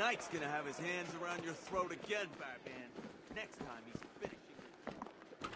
Knight's gonna have his hands around your throat again, Batman. Next time he's finishing it.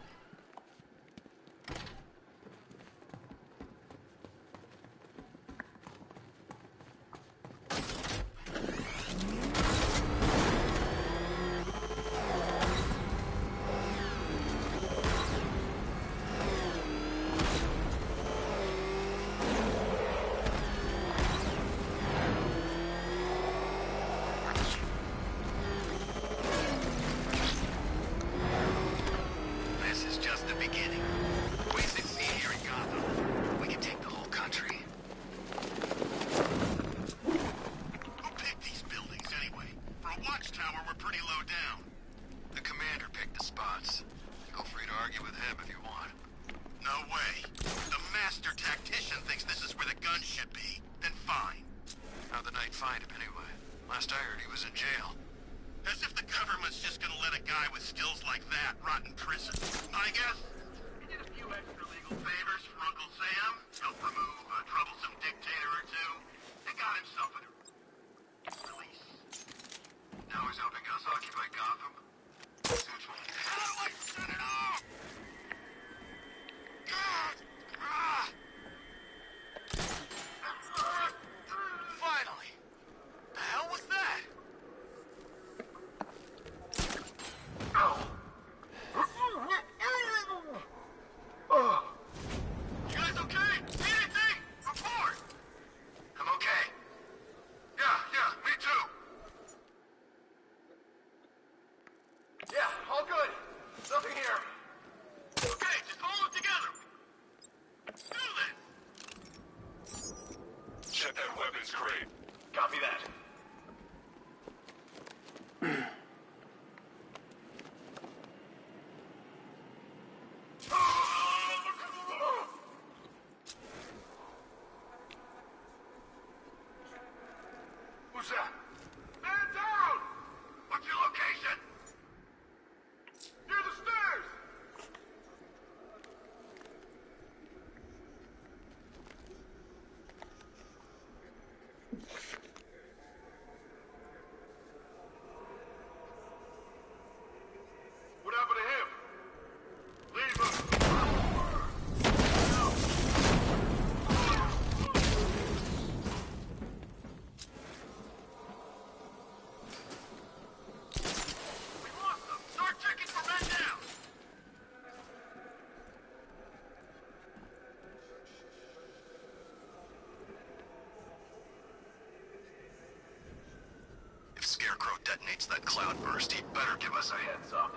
Scarecrow detonates that cloud burst, he'd better give us a heads up.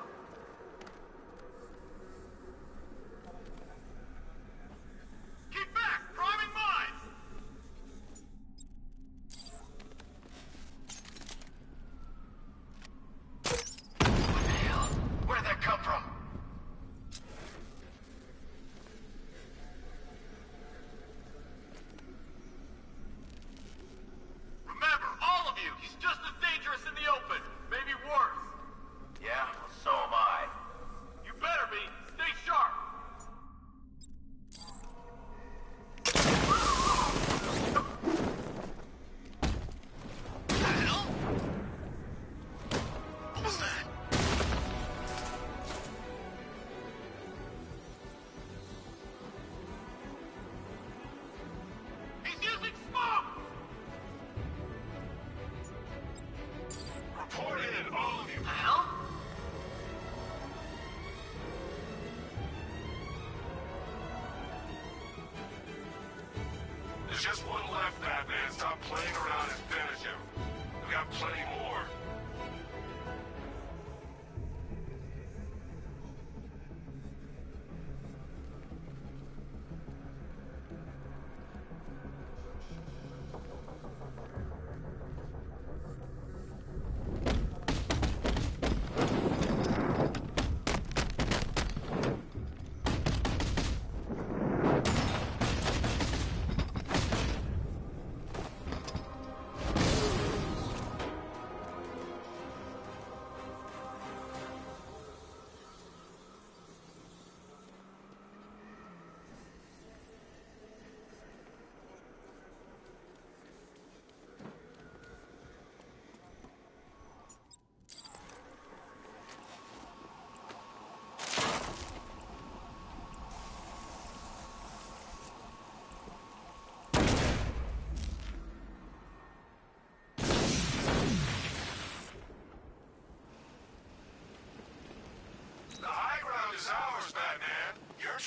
Keep back! Priming mine! What the hell? Where did that come from? Remember, all of you, he's just as dangerous in the open. Maybe worse. Yeah, well, so am I. You better be. Stay sharp. What the hell? What was that? He's using smoke! Report in, all of you. The hell? There's just one left, Batman. Stop playing around and finish him. We got plenty more.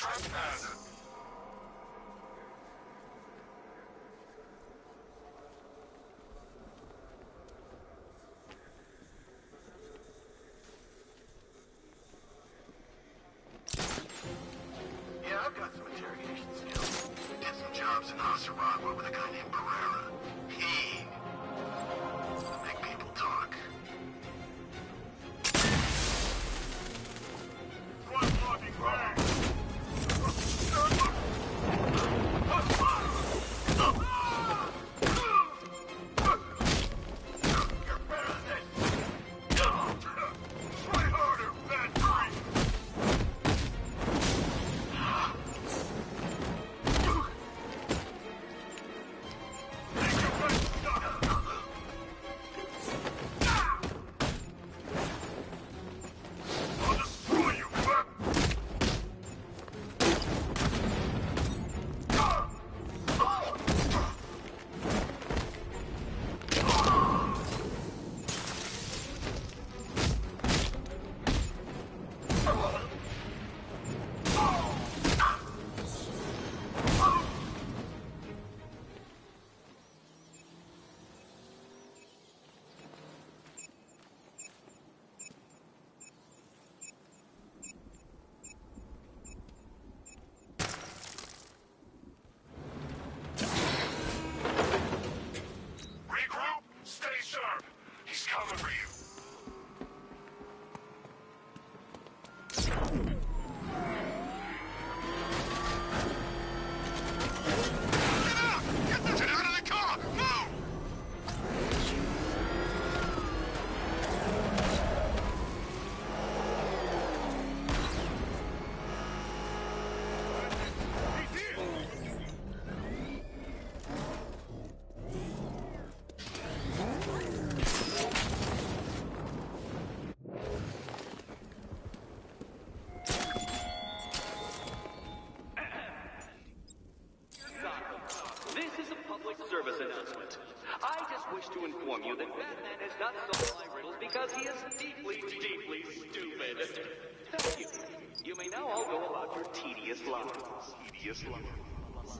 trespassing. Yeah, I've got some interrogation skills. Did some jobs in Nicaragua with a guy named Pereira. He make people talk. Squad blocking back. You're better than this. Try harder, bad freak. I'll destroy you! Regroup, stay sharp. He's coming for you. Get out! Get out of the car! Move! This is a public service announcement. I just wish to inform you that Batman has not solved my riddles because he is deeply, deeply stupid. Thank you. You may now all go about your tedious lives. Tedious lives.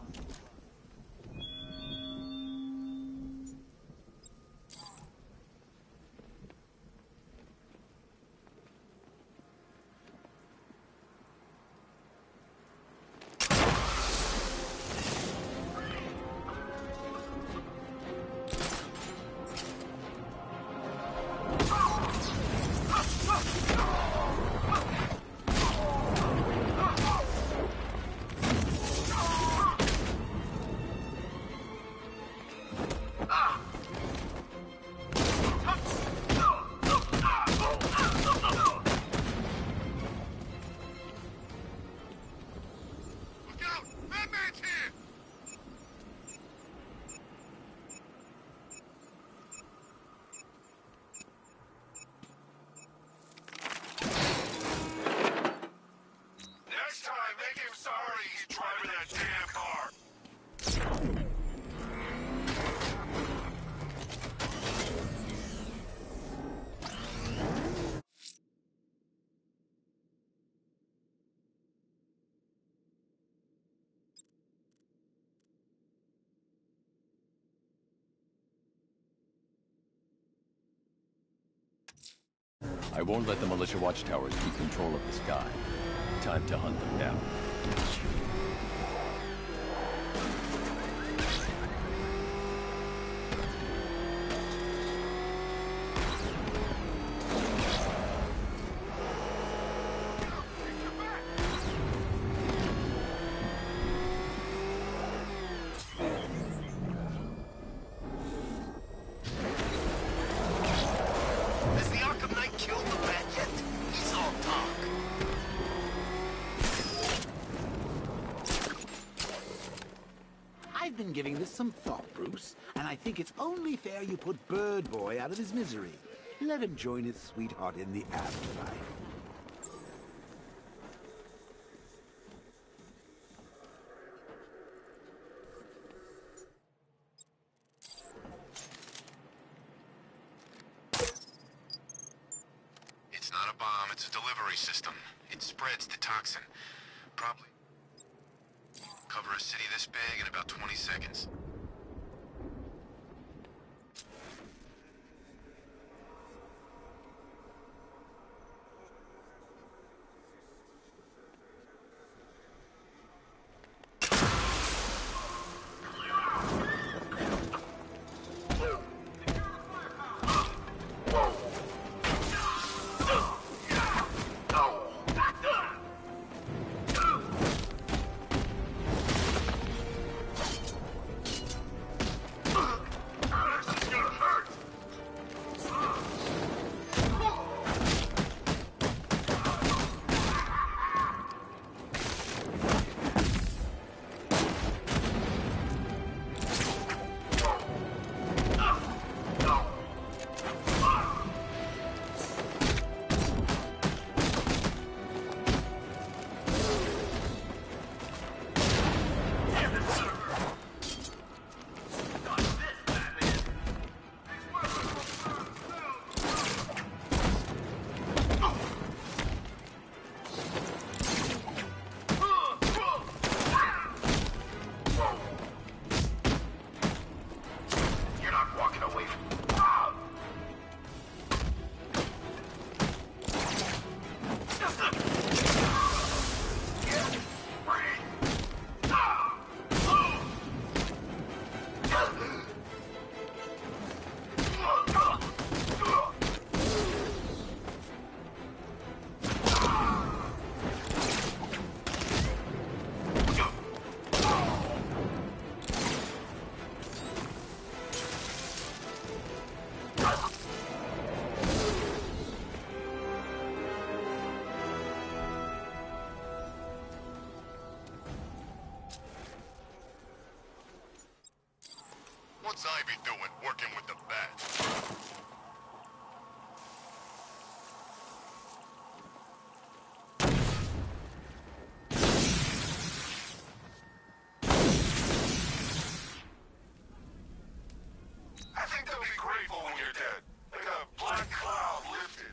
Look out! Batman's here! Next time, make him sorry he's driving that damn car. I won't let the militia watchtowers keep control of the sky. Time to hunt them down. Has the Arkham Knight killed the bat yet? He's all talk. I've been giving this some thought, Bruce, and I think it's only fair you put Bird Boy out of his misery. Let him join his sweetheart in the afterlife. It's not a bomb, it's a delivery system. It spreads the toxin. Probably cover a city this big in about 20 seconds. What's Ivy doing, working with the bats? I think they'll be grateful when you're dead. Like a black cloud lifted.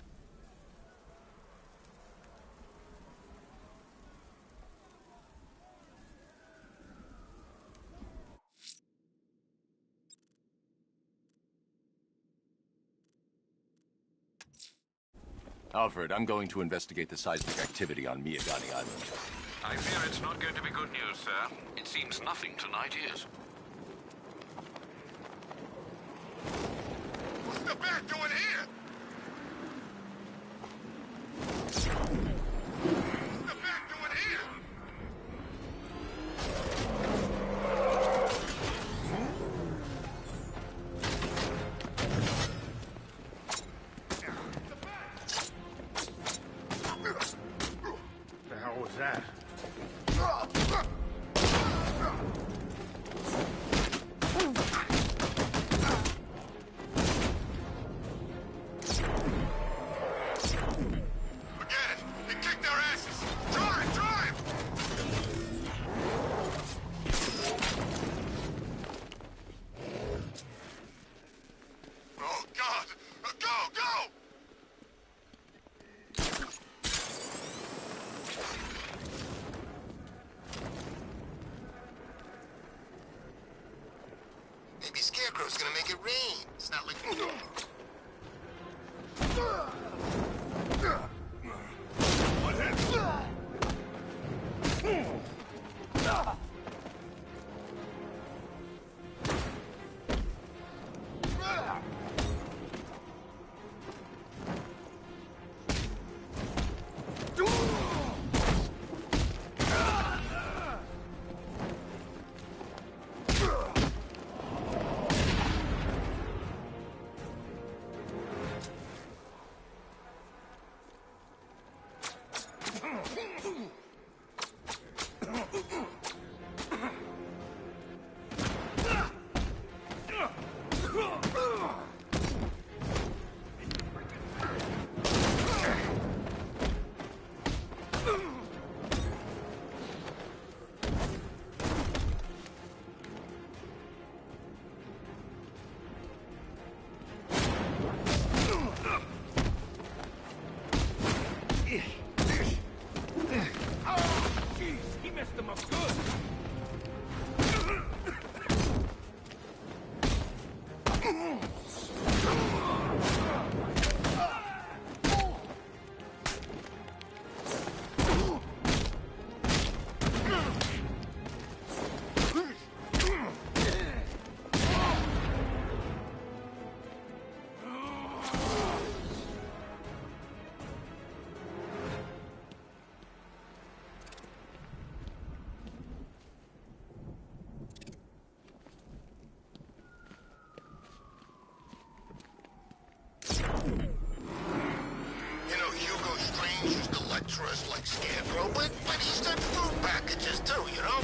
Alfred, I'm going to investigate the seismic activity on Miyagani Island. I fear it's not going to be good news, sir. It seems nothing tonight is. What's the bat doing here? What's the bat doing here? The hell was that? Forget it. They kicked their asses. Drive, drive! Oh, God! Go, go! Maybe Scarecrow's gonna make it rain. It's not like... Jeez, he messed them up good. You know, Hugo Strange used to lecture us like Scarecrow, but he sent food packages too, you know?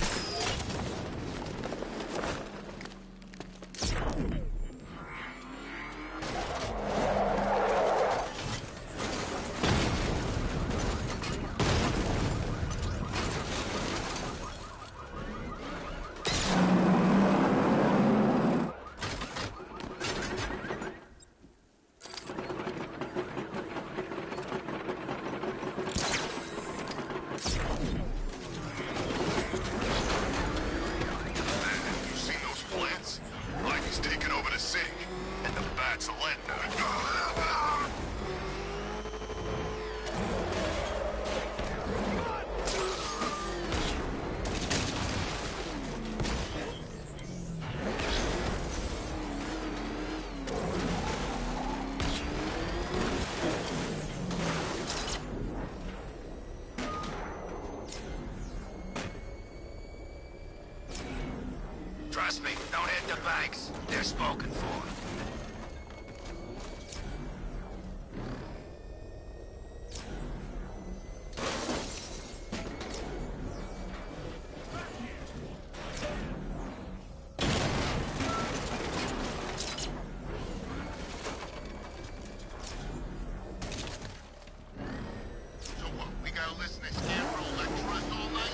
You seen those plants? Like he's taking over the city, and the bats are letting her. Trust me, don't hit the banks. They're spoken for. So what, we gotta listen to Scarecrow lecture us all night?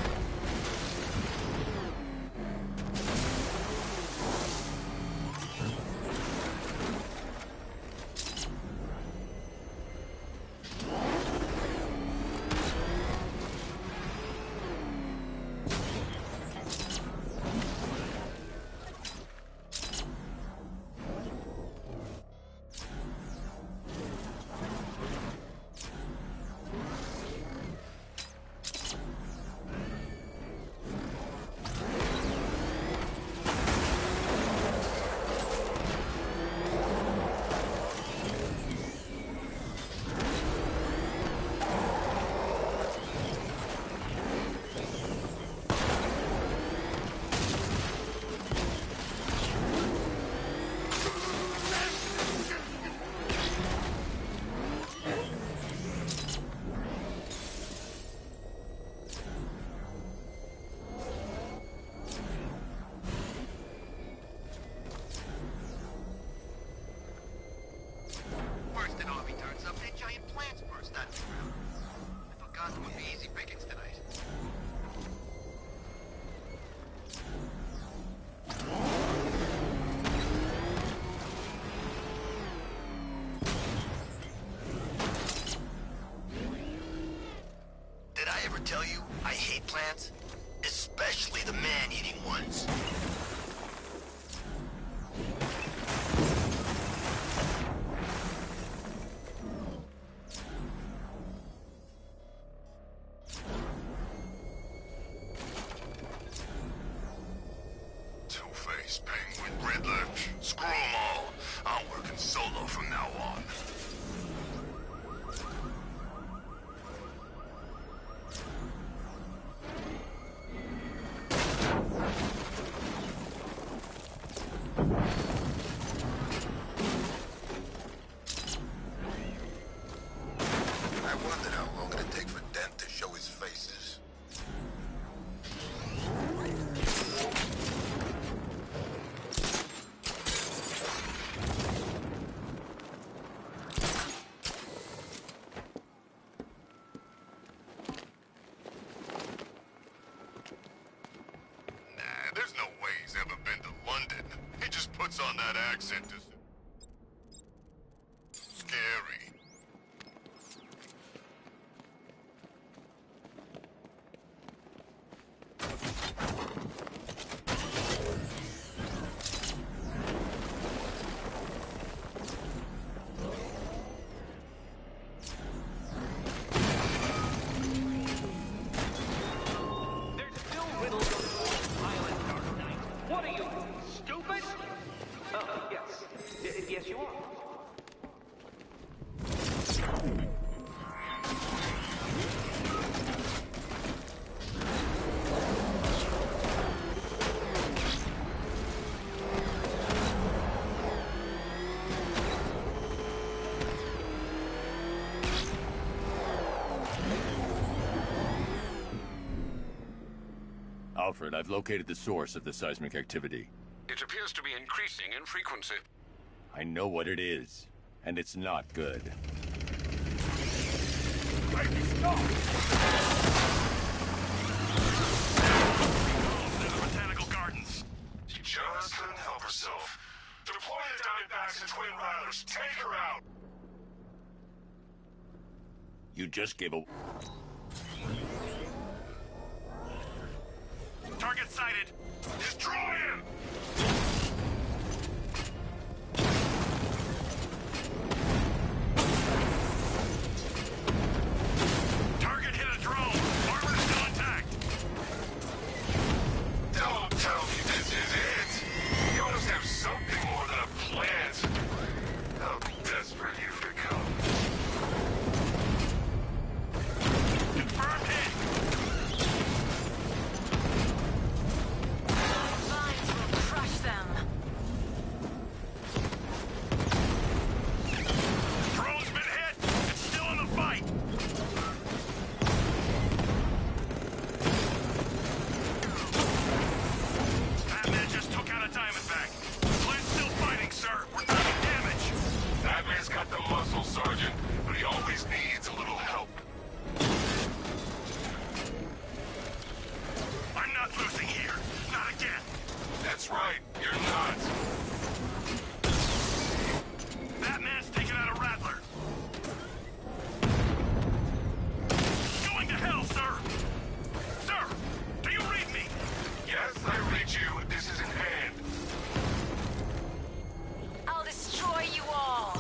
First an army turns up, then giant plants burst out of the ground. I forgot there would be easy pickings tonight. Did I ever tell you I hate plants? Especially the man-eating ones. Two-Face, Penguin, Riddler, screw 'em all. I'm working solo from now on. I wondered how long it'd take for Dent to show his faces. Nah, there's no way he's ever been to London. He just puts on that accent to... Scary. Alfred, I've located the source of the seismic activity. It appears to be increasing in frequency. I know what it is, and it's not good. Botanical Gardens. She just couldn't help herself. Deploy the Diamondbacks and Twin Rattlers. Take her out. You just gave a... Target sighted. Destroy him! Target hit a drone. Armor still intact. Don't tell me this is it. You must have something more than a plant. How desperate you've become. Confirmed hit. Mines will crush them. Drone's been hit. It's still in the fight. Batman just took out a Diamondback. Clint's still fighting, sir. We're taking damage. That man's got the muscle, Sergeant, but he always needs a little help. I'm not losing here. Not again. That's right, you're not. Batman's taking out a Rattler. Going to hell, sir. Sir, do you read me? Yes, I read you. This is in hand. I'll destroy you all.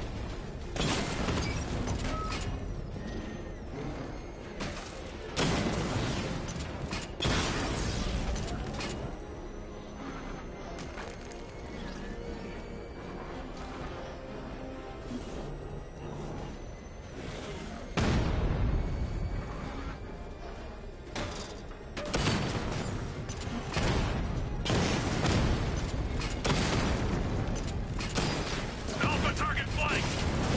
Alpha target flanked.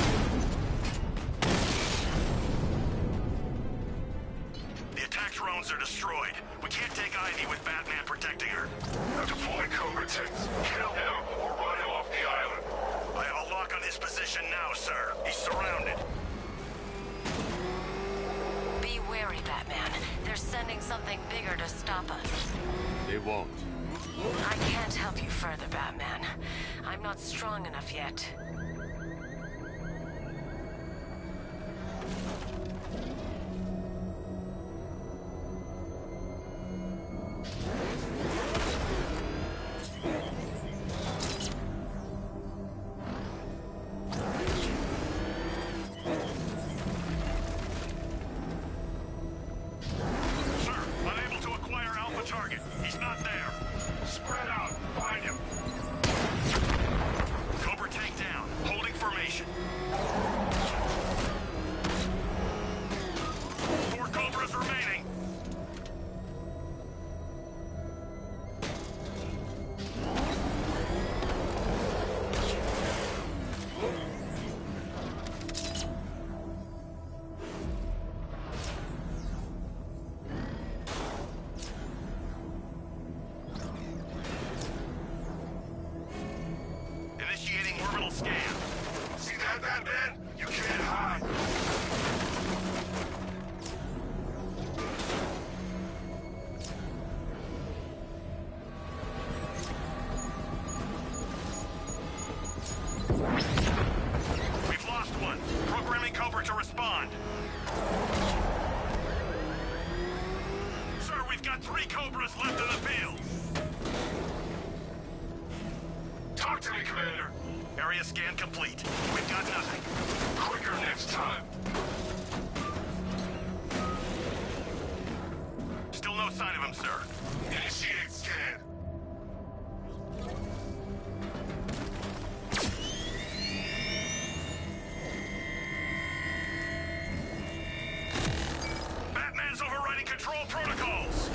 The attack drones are destroyed. We can't take Ivy with Batman protecting her. Deploy Cobra Tents. Kill him or run him off the island. I have a lock on his position now, sir. He's surrounded. Be wary, Batman. They're sending something bigger to stop us. They won't. I can't help you further, Batman. I'm not strong enough yet. Sir, unable to acquire Alpha target. He's not there. Spread out. Find him. Cobra tank down. Holding formation. 4 Cobras remaining. Initiating orbital scan. See that, Batman? You can't hide. We've lost one. Programming Cobra to respond. Sir, we've got 3 Cobras left in the field. Talk to me, Commander. Area scan complete. We've got nothing. Quicker next time. Still no sign of him, sir. Initiate scan. Batman's overriding control protocols.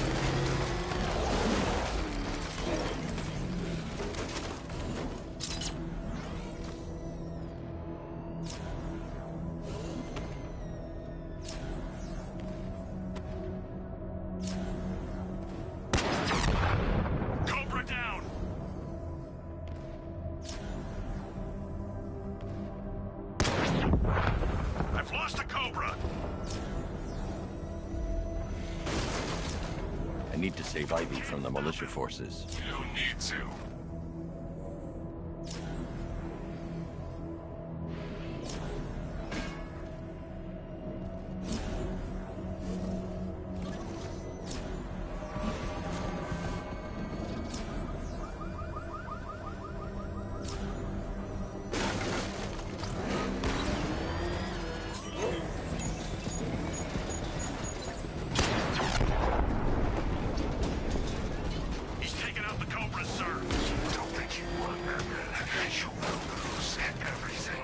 lost a Cobra! I need to save Ivy from the militia forces. You don't need to. He's taking out the Cobras, sir. Don't think you won, Batman. You will lose everything.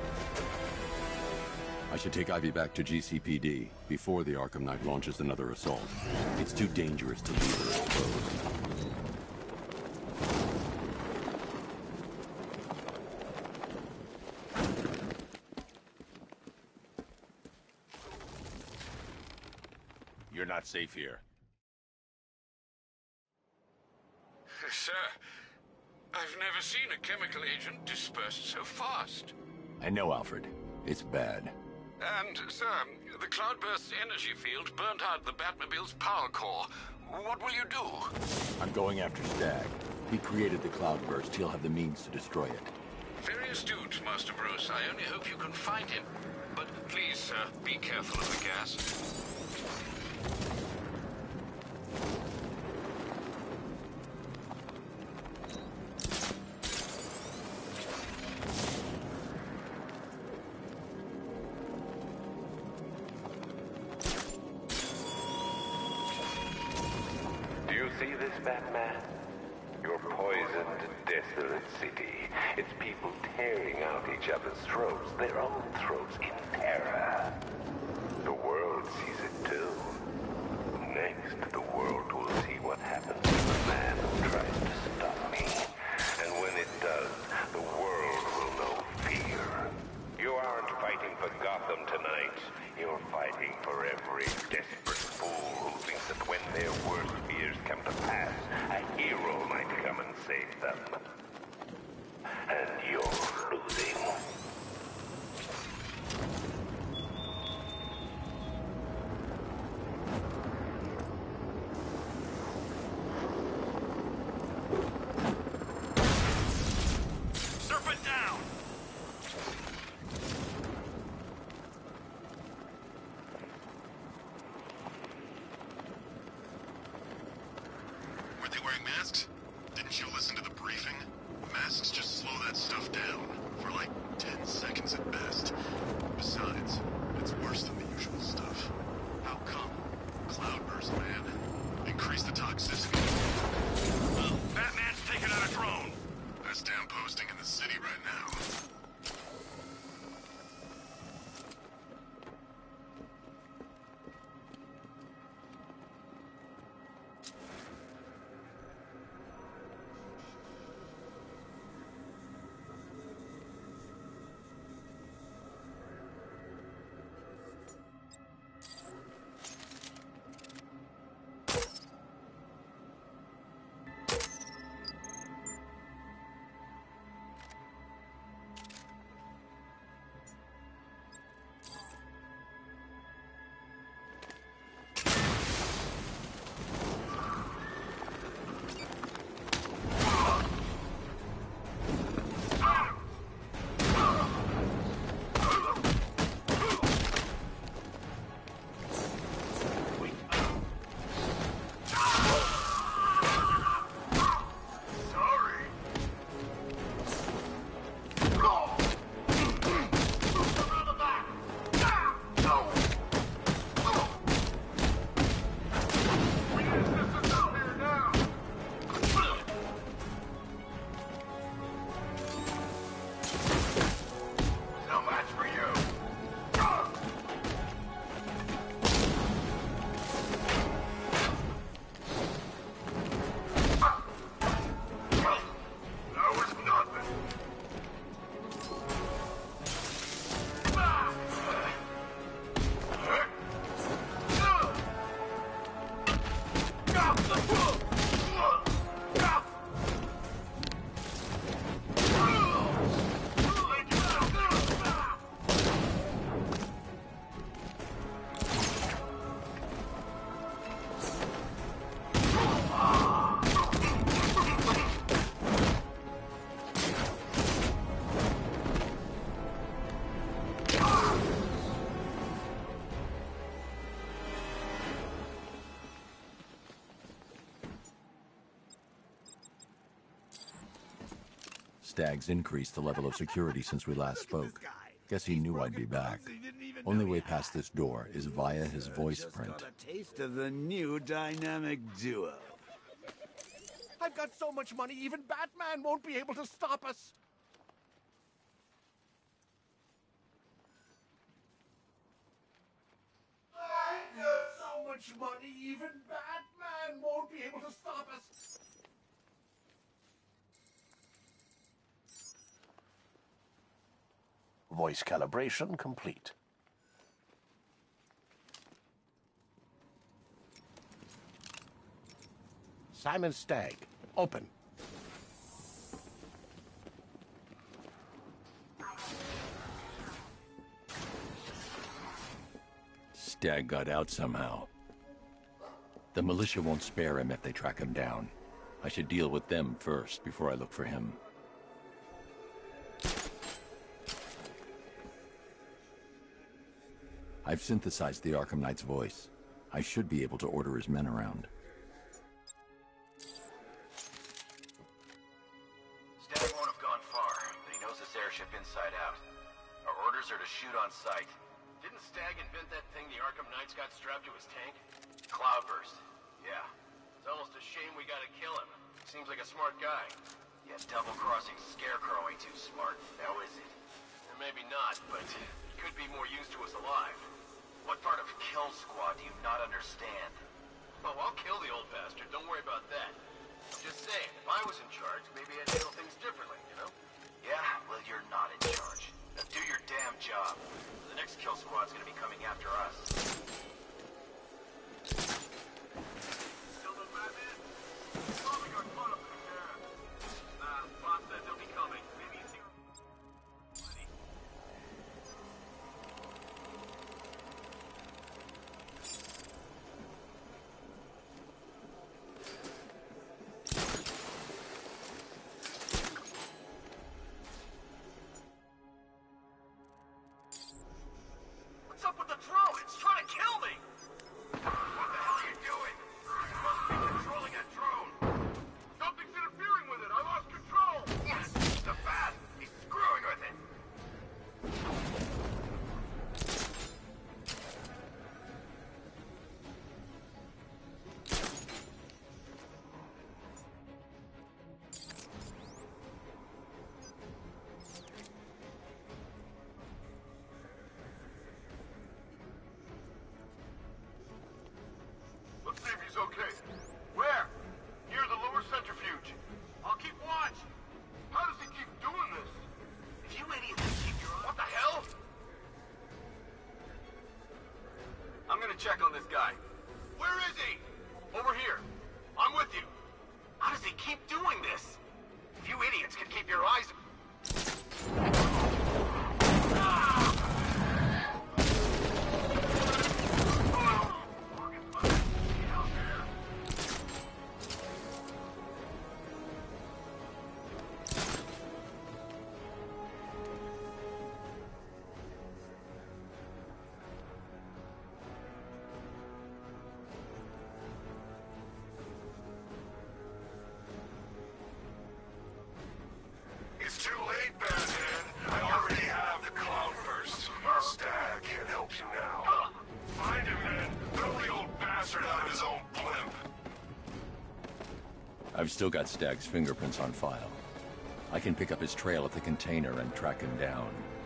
I should take Ivy back to GCPD before the Arkham Knight launches another assault. It's too dangerous to leave her exposed. You're not safe here. Sir, I've never seen a chemical agent dispersed so fast. I know, Alfred. It's bad. And, sir, the Cloudburst's energy field burnt out the Batmobile's power core. What will you do? I'm going after Stag. He created the Cloudburst. He'll have the means to destroy it. Very astute, Master Bruce. I only hope you can find him. But please, sir, be careful of the gas. Do you see this, Batman? Your poisoned, desolate city. Its people tearing out each other's throats, their own throats in terror. The world sees it too. Next, the world will see what happens to the man who tries to stop me. And when it does, the world will know fear. You aren't fighting for Gotham tonight. You're fighting for every desperate fool who thinks that when their worst fears come to pass, a hero might come and save them. And you're losing. Serpent down! Were they wearing masks? Didn't you listen to the briefing? Masks just slow that stuff down. For like 10 seconds at best. Besides, it's worse than the usual stuff. How come? Cloudburst, man. Increase the toxicity. Batman's taking out a drone. Best damn posting in the city right now. Staggs increased the level of security since we last spoke. Guess he knew I'd be back. Only way past this door is via his voice print. Got a taste of the new dynamic duo. I've got so much money, even Batman won't be able to stop us. I've got so much money, even Batman won't be able to stop us. Voice calibration complete. Simon Stagg, open. Stagg got out somehow. The militia won't spare him if they track him down. I should deal with them first before I look for him. I've synthesized the Arkham Knight's voice. I should be able to order his men around. Stagg won't have gone far, but he knows this airship inside out. Our orders are to shoot on sight. Didn't Stagg invent that thing the Arkham Knights got strapped to his tank? Cloudburst. Yeah. It's almost a shame we gotta kill him. Seems like a smart guy. Yeah, double-crossing Scarecrow ain't too smart, now is it? Or maybe not, but he could be more used to us alive. What part of Kill Squad do you not understand? Oh, I'll kill the old bastard, don't worry about that. I'm just saying, if I was in charge, maybe I'd handle things differently, you know? Yeah, well, you're not in charge. Now do your damn job. The next Kill Squad's gonna be coming after us. Still no Batman? Probably got caught up in the cab. Nah, Bob said they'll be coming. Maybe he's here. What's up with the drone? It's trying to kill me! What the hell are you doing? You're supposed to be controlling that drone! Something's interfering with it! I lost control! Yes! The Bat! He's screwing with it! Let's see if he's okay. Where? Near the lower centrifuge. I'll keep watch. How does he keep doing this? If you idiots keep your eye... What the hell? I'm gonna check on this guy. Where is he? Over here. I'm with you. How does he keep doing this? If you idiots could keep your eyes... It's too late, Batman. I already have the Cloudburst. Stagg can't help you now. Find him, man. Throw the old bastard out of his own blimp. I've still got Stagg's fingerprints on file. I can pick up his trail at the container and track him down.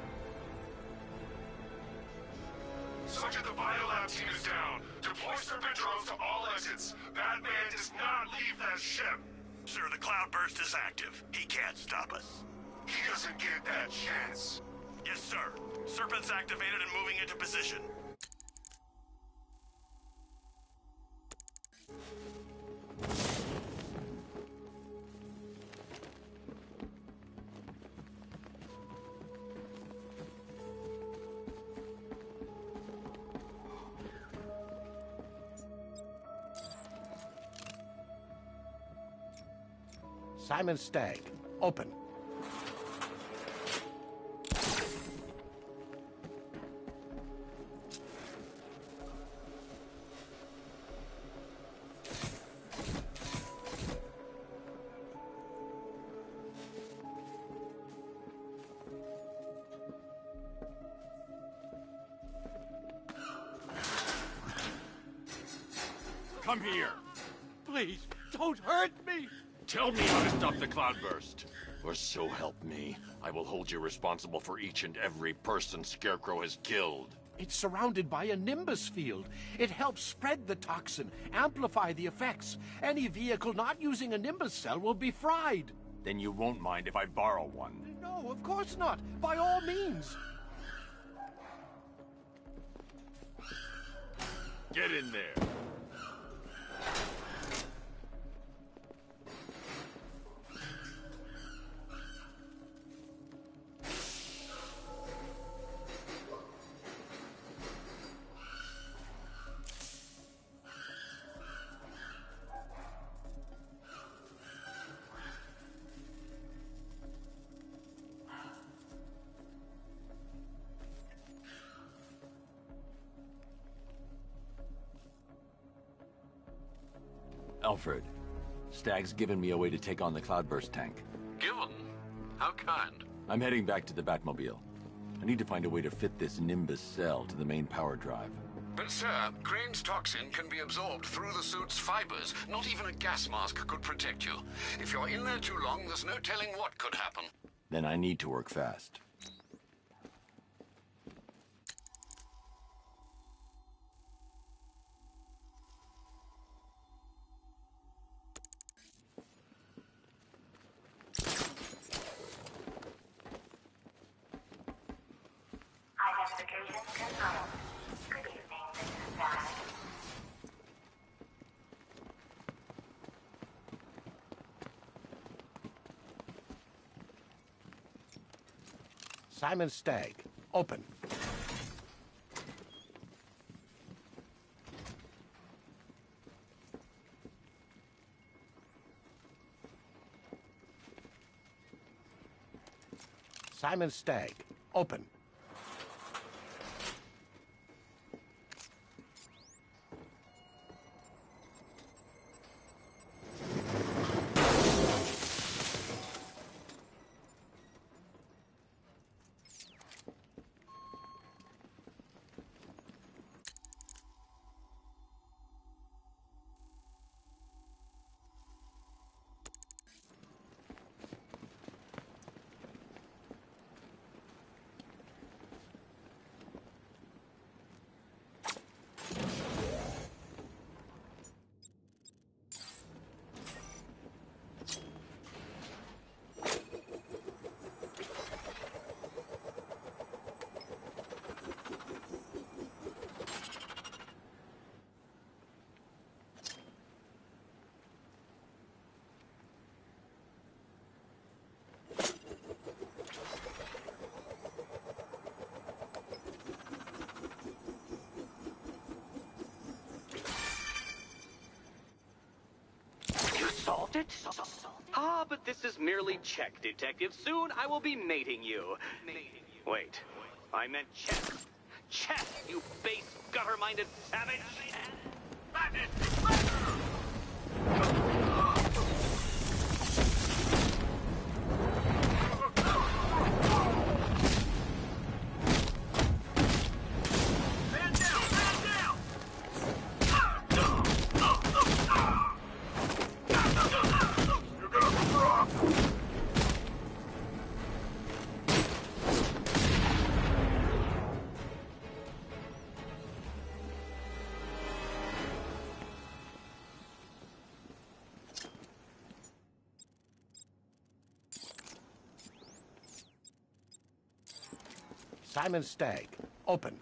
Sergeant, the Biolab team is down. Deploy serpent drones to all exits. Batman does not leave that ship. Sir, the Cloudburst is active. He can't stop us. He doesn't get that chance. Yes, sir. Serpent's activated and moving into position. Simon Stagg, open. Come here. Please, don't hurt me! Tell me how to stop the cloudburst. Or so help me, I will hold you responsible for each and every person Scarecrow has killed. It's surrounded by a Nimbus field. It helps spread the toxin, amplify the effects. Any vehicle not using a Nimbus cell will be fried. Then you won't mind if I borrow one. No, of course not. By all means. Get in there. Alfred, Stag's given me a way to take on the Cloudburst tank. Given? How kind? I'm heading back to the Batmobile. I need to find a way to fit this Nimbus cell to the main power drive. But sir, Crane's toxin can be absorbed through the suit's fibers. Not even a gas mask could protect you. If you're in there too long, there's no telling what could happen. Then I need to work fast. Identification confirmed. Good evening, Mrs. Stag. Simon Stagg, open. Simon Stagg, open. Solved it? Ah, but this is merely check, Detective. Soon I will be mating you. Wait, I meant check. Check, you base, gutter-minded savage! Simon Stagg, open.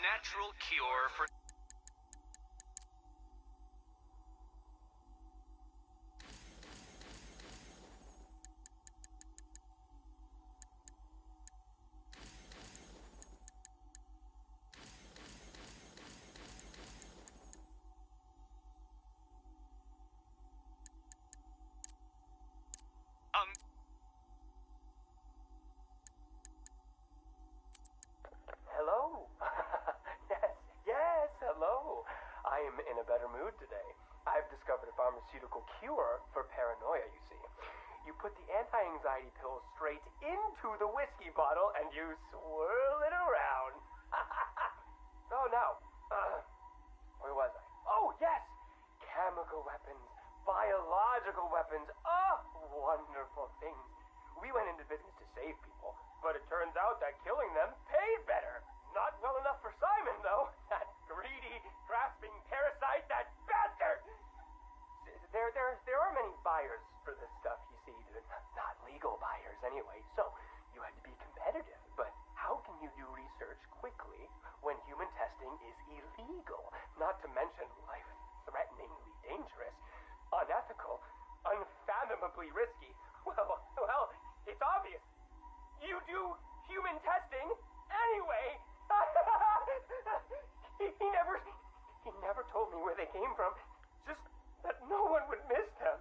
natural cure for... Hello? yes, hello. I am in a better mood today. I've discovered a pharmaceutical cure for paranoia, you see. You put the anti-anxiety pill straight into the whiskey bottle and you swirl it around. Oh, no. Where was I? Oh, yes! Chemical weapons, biological weapons. Oh, wonderful things. We went into business to save people, but it turns out that killing them paid better. Not well enough for Simon, though. That greedy, grasping parasite, that bastard! There are many buyers for this stuff, you see. Not legal buyers, anyway, so you had to be competitive. But how can you do research quickly when human testing is illegal? Not to mention life-threateningly dangerous, unethical, unfathomably risky. Well, it's obvious. You do human testing anyway. He never told me where they came from. Just that no one would miss them.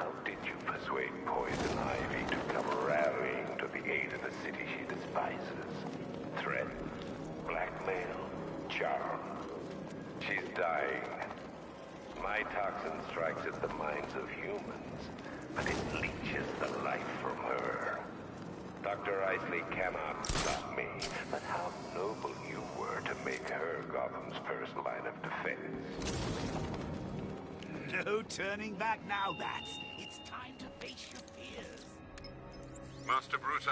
How did you persuade Poison Ivy to come rallying to the aid of the city she despises? Threat? Blackmail? Charm? She's dying. My toxin strikes at the minds of humans, but it leeches the life from her. Dr. Isley cannot stop me, but how noble you were to make her Gotham's first line of defense. No turning back now, Bats. It's time to face your fears. Master Bruce,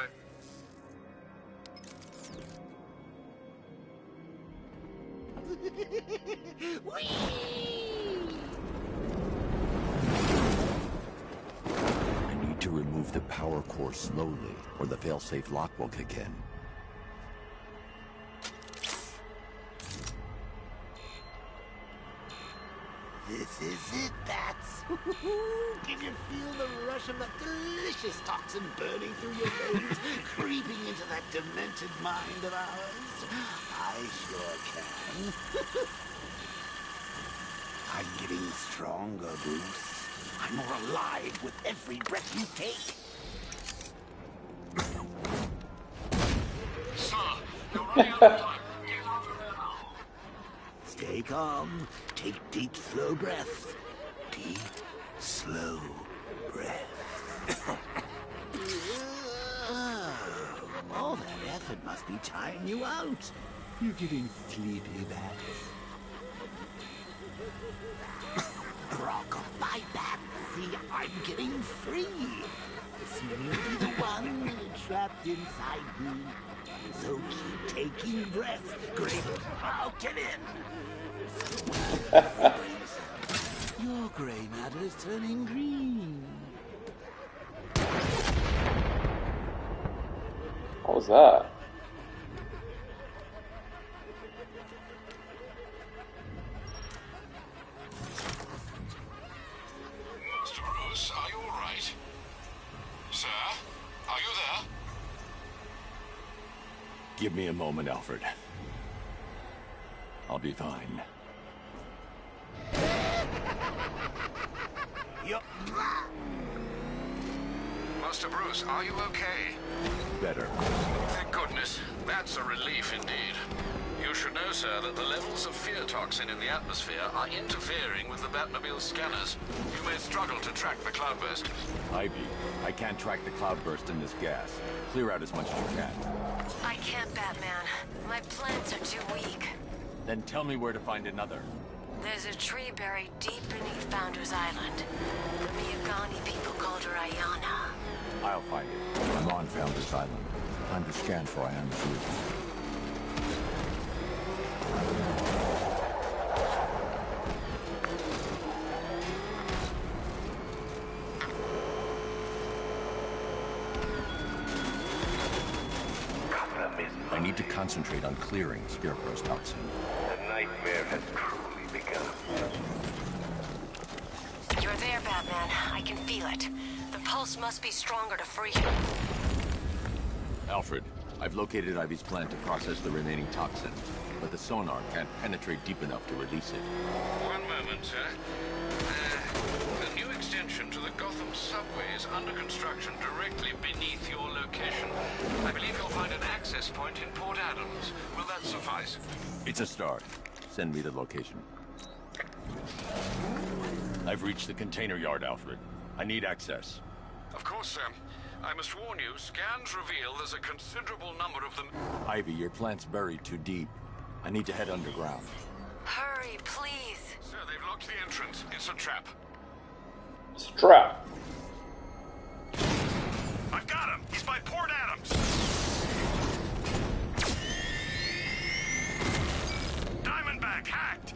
I need to remove the power core slowly, or the failsafe lock will kick in. This is it, Bats. Can you feel the rush of that delicious toxin burning through your veins, creeping into that demented mind of ours? I sure can. I'm getting stronger, Bruce. I'm more alive with every breath you take. Sir, you're running out of time. Stay calm. Take deep, slow breaths. Deep, slow breaths. All that effort must be tiring you out. You're getting sleepy, Bats. Rock-a-bye, Bats. See, I'm getting free. So you'll be the one trapped inside me. So keep taking breaths. Great. I'll get in. Your gray matter is turning green. What was that? Master Bruce, are you all right? Sir, are you there? Give me a moment, Alfred. I'll be fine. Master Bruce, are you okay? Better. Thank goodness. That's a relief indeed. You should know, sir, that the levels of fear toxin in the atmosphere are interfering with the Batmobile scanners. You may struggle to track the cloudburst. Ivy, I can't track the cloudburst in this gas. Clear out as much as you can. I can't, Batman. My plants are too weak. Then tell me where to find another. There's a tree buried deep beneath Founders Island. The Miyagani people called her Ayana. I'll find it. I'm on Founders Island. Time to scan for Ayana's roots. I need to concentrate on clearing Scarecrow's toxin. The nightmare has truly begun. You're there, Batman. I can feel it. The pulse must be stronger to free him. Alfred, I've located Ivy's plant to process the remaining toxin, but the sonar can't penetrate deep enough to release it. One moment, sir. The new extension to the Gotham subway is under construction directly beneath your location. I believe you'll find an access point in Port Adams. Will that suffice? It's a start. Send me the location. I've reached the container yard, Alfred. I need access. Of course, sir. I must warn you, scans reveal there's a considerable number of them. Ivy, your plant's buried too deep. I need to head underground. Hurry, please. Sir, they've locked the entrance. It's a trap. It's a trap. I've got him! He's by Port Adams! Diamondback hacked!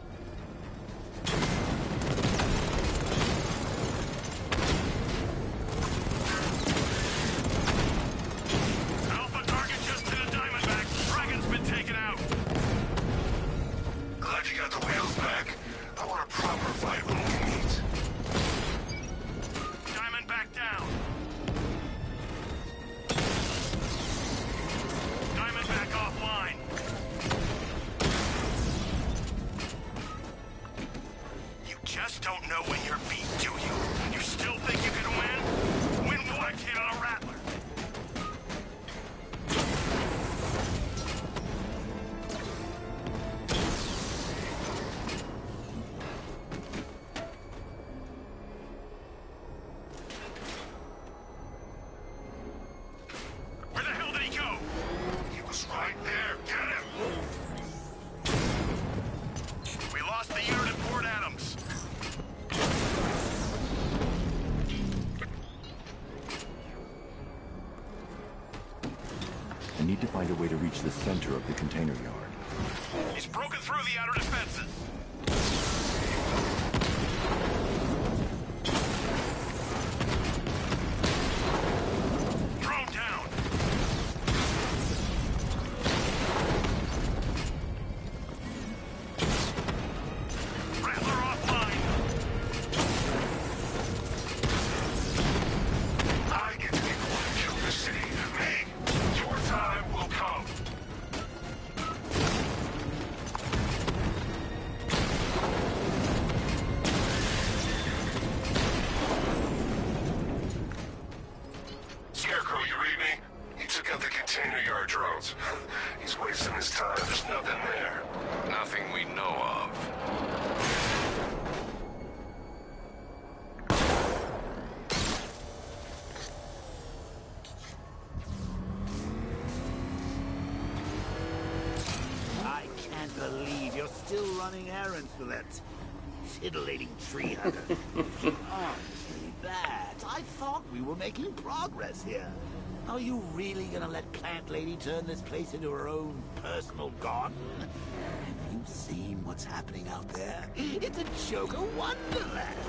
Alpha target just hit a Diamondback. Dragon's been taken out. Glad you got the wheels back. I want a proper fight when we meet. Diamondback down. Diamondback offline. You just don't know when you're beat, do you? You're still think you can win? Win what? Hit on a rattler. Where the hell did he go? He was right there. Get him! We lost the unit at Port Adams. I need to find a way to reach the center of the container yard. He's broken through the outer defenses. Drone down. Rattler offline. I get to be the one to kill this city. Me! Your time will come. Scarecrow, you read me? He took out the container yard drones. He's wasting his time. There's nothing there. Nothing we know of. I can't believe you're still running errands for that titillating tree hugger. Honestly, I thought we were making progress here. Are you really gonna let Plant Lady turn this place into her own personal garden? Have you seen what's happening out there? It's a Joker wonderland.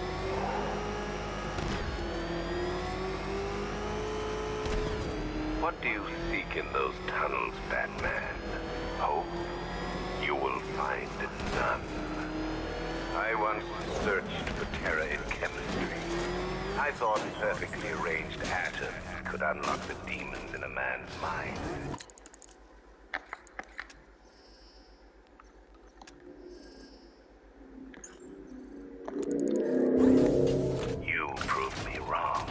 What do you seek in those tunnels, Batman? Hope? You will find none. I once searched for terror in chemistry. I thought perfectly arranged atoms could unlock the demons in a man's mind. You proved me wrong.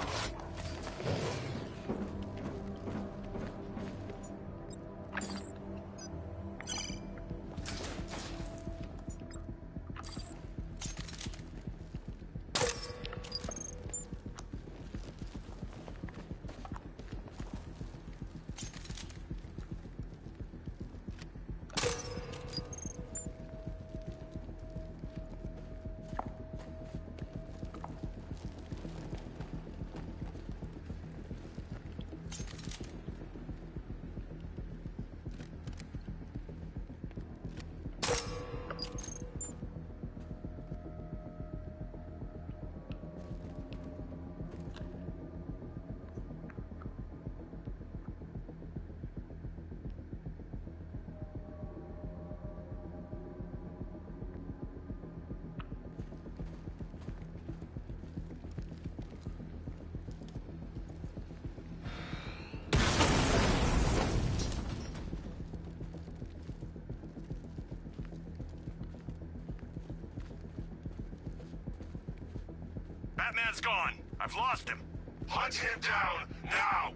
Batman's gone. I've lost him. Hunt him down, now!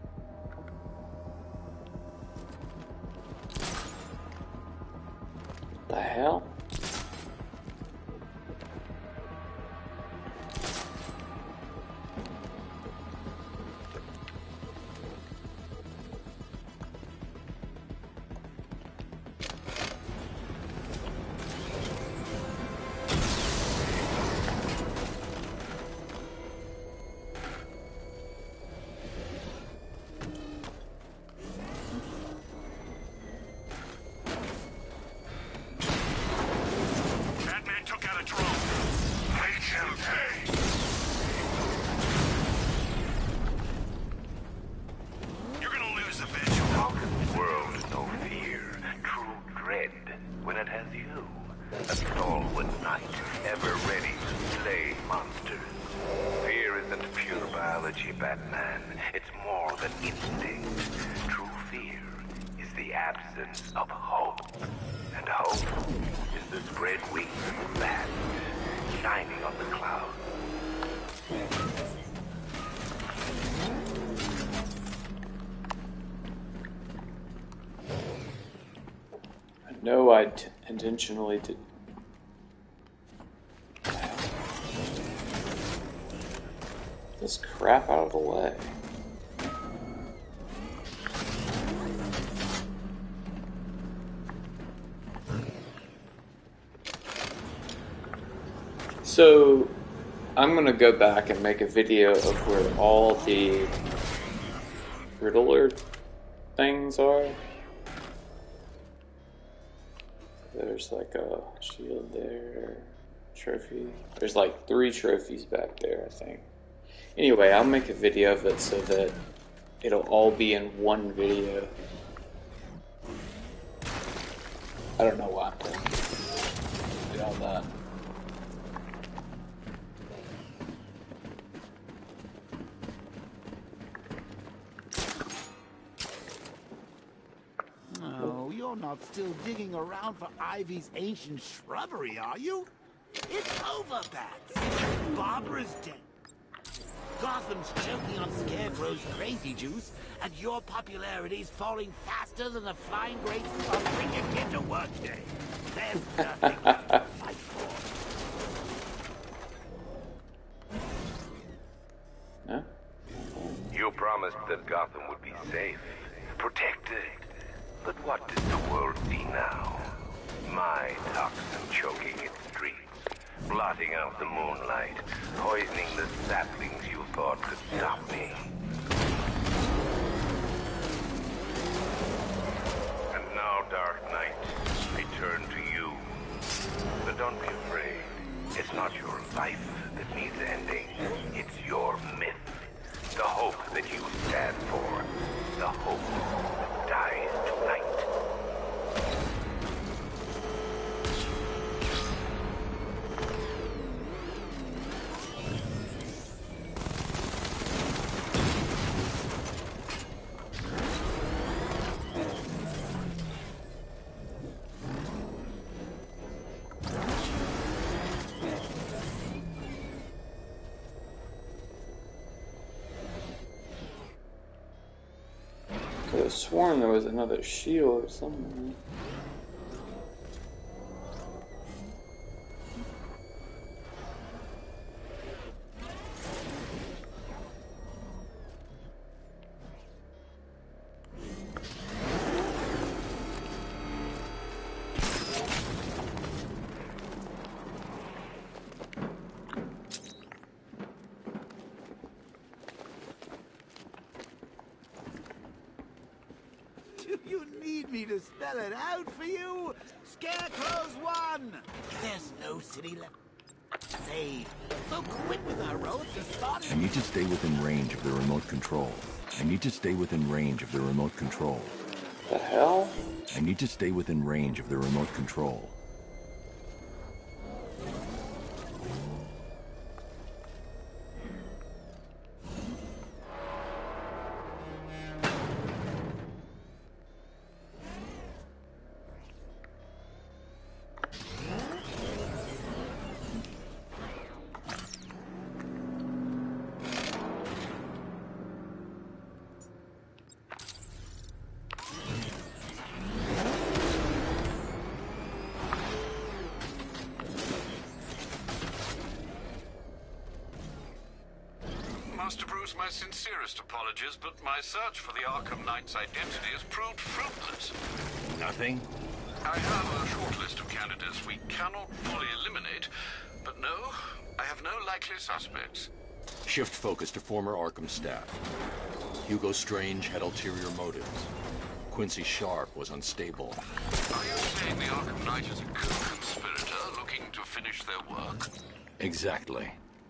The hell? Batman. It's more than instinct. True fear is the absence of hope. And hope is the spread wings of a bat shining on the clouds. No, I intentionally did. This crap out of the way. So, I'm gonna go back and make a video of where all the Riddler things are. There's like a shield there, trophy. There's like 3 trophies back there, I think. Anyway, I'll make a video of it so that it'll all be in one video. I don't know why I'm doing all that. Oh, you're not still digging around for Ivy's ancient shrubbery, are you? It's over, Bats. Barbara's dead. Gotham's choking on Scarecrow's crazy juice, and your popularity's falling faster than the flying grapes on Bring Your Kid to Work Day. There's nothing left to fight for. Huh? You promised that Gotham would be safe, protected. But what does the world see now? My toxin choking its streets, blotting out the moonlight, poisoning the saplings you thought could stop me. And now, Dark Knight, I turn to you. But don't be afraid. It's not your life that needs ending. It's your myth. The hope that you stand for. The hope that dies tonight. I could have sworn there was another shield somewhere. Do you need me to spell it out for you? Scarecrow's won! There's no city left to save. So quit with the heroics and start. I need to stay within range of the remote control. I need to stay within range of the remote control. The hell? I need to stay within range of the remote control. Master Bruce, my sincerest apologies, but my search for the Arkham Knight's identity has proved fruitless. Nothing? I have a short list of candidates we cannot fully eliminate, but no, I have no likely suspects. Shift focus to former Arkham staff. Hugo Strange had ulterior motives. Quincy Sharp was unstable. Are you saying the Arkham Knight is a co-conspirator looking to finish their work? Exactly.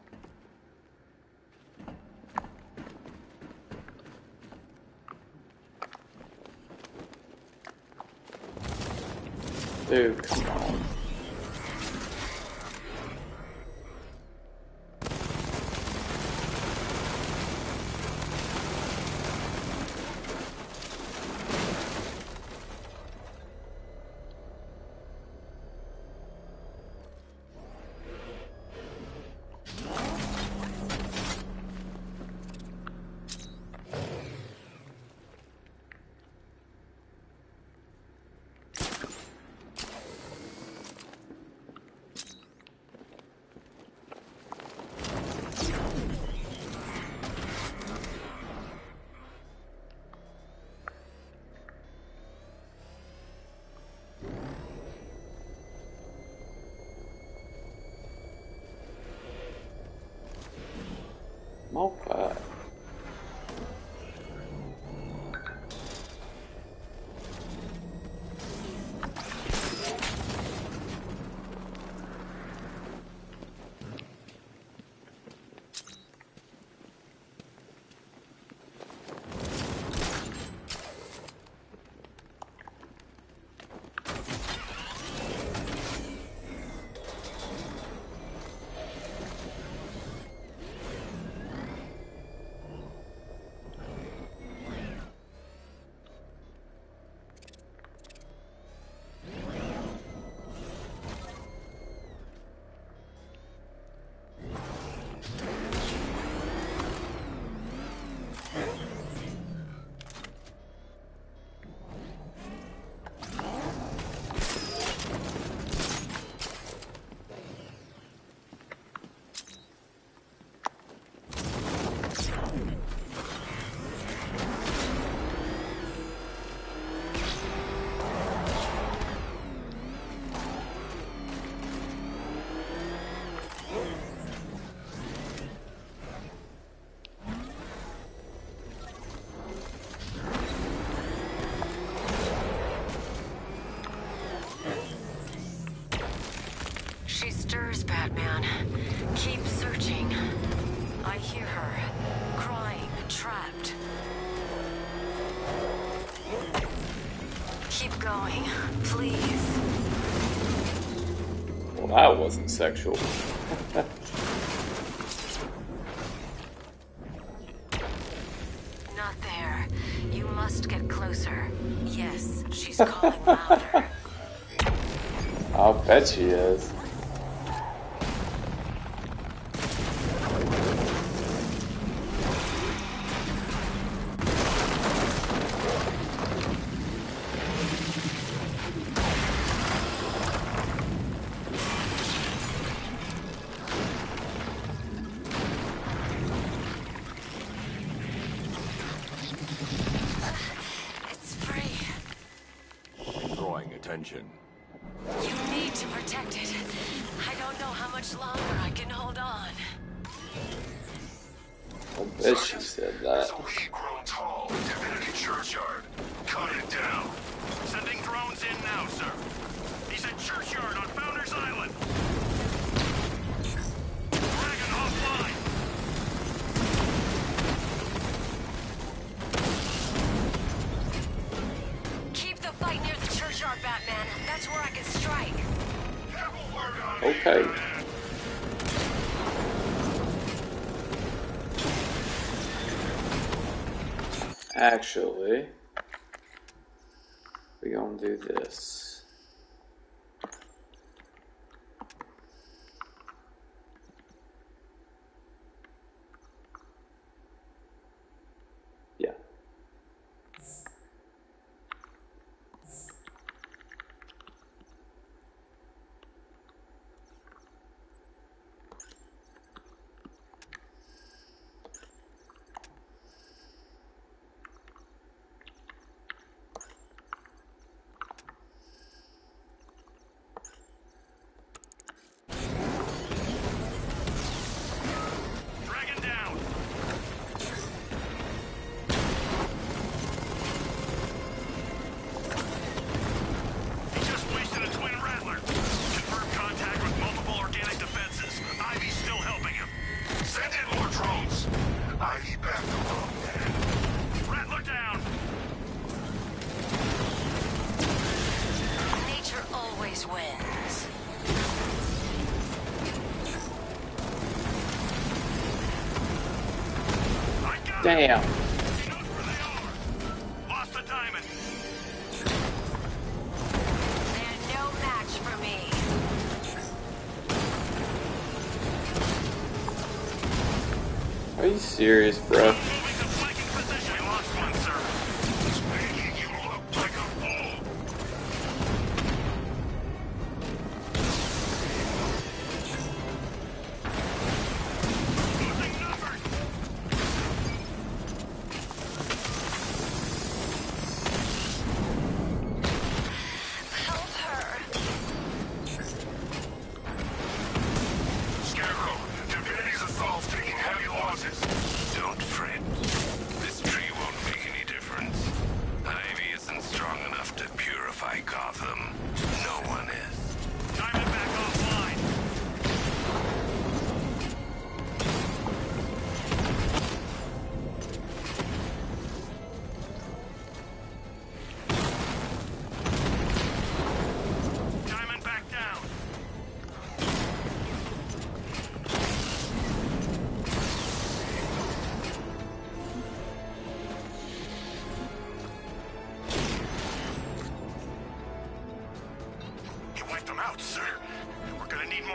Dude, come on. Okay. She stirs, Batman. Keep searching. I hear her. Crying, trapped. Keep going, please. Well, that wasn't sexual. Not there. You must get closer. Yes, she's calling louder. I'll bet she is. Attention. You need to protect it. I don't know how much longer I can hold on. I bet she said that. There's a weed grown tall in Divinity Churchyard. Cut it down. Sending drones in now, sir. He's at Churchyard on Founders Island. Dragon offline. Keep the fight near the Churchyard, Batman. That's where I can strike. Okay. Actually, we're gonna do this. Yeah. Dragon down. He just wasted a twin rattler. Confirmed contact with multiple organic defenses. Ivy's still helping him. Send in more drones. Ivy back the road, man. Rattler down. Nature always wins. Damn. Lost the diamond. They're no match for me. Are you serious, bro? Help her. Scarecrow, Divinity's assault's taking heavy losses.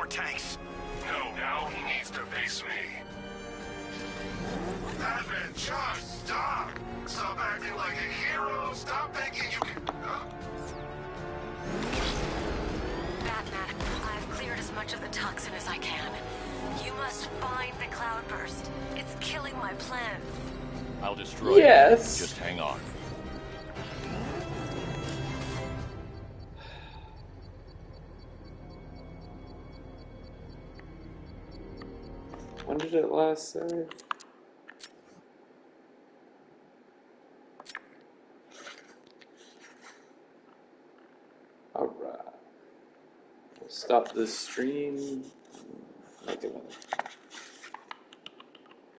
tanks. No, now he needs to face me. Batman, just stop! Stop acting like a hero. Stop thinking you can... Batman, I've cleared as much of the toxin as I can. You must find the cloudburst. It's killing my plants. I'll destroy Yes. it. Just hang on. When did it last say? Alright. We'll stop this stream. Make another.